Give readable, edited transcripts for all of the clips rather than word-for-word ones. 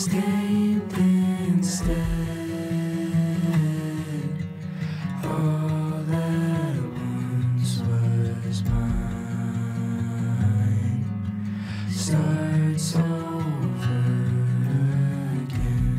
stained instead. All that once was mine starts over again.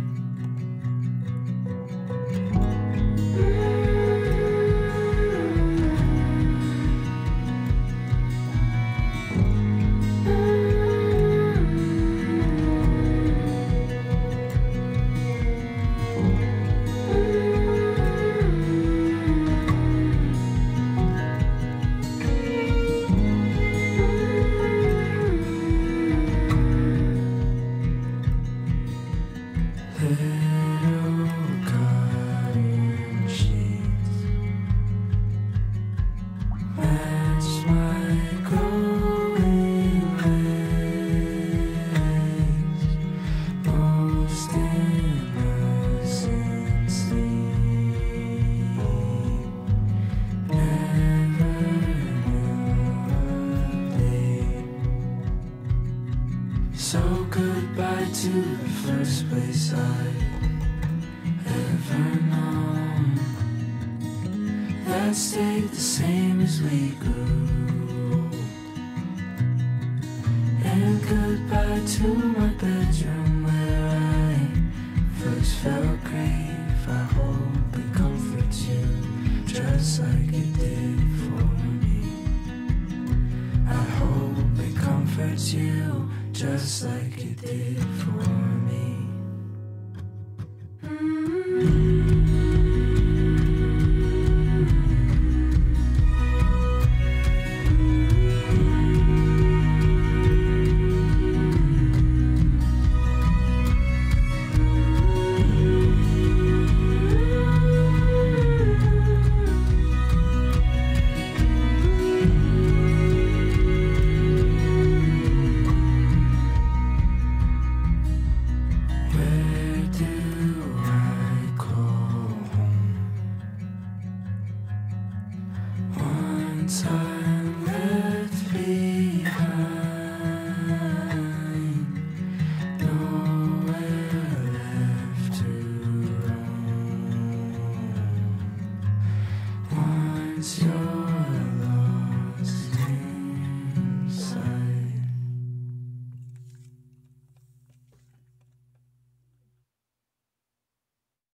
Little cotton sheets match my growing legs, most innocent sleep. Never knew a day. So goodbye to the first place I've ever known, that stayed the same as we grew old. And goodbye to my bedroom where I first felt grief. I hope it comforts you just like it did for me. I hope it comforts you just like it did for me. Where do I call home? Once I'm left behind, nowhere left to roam. Once you're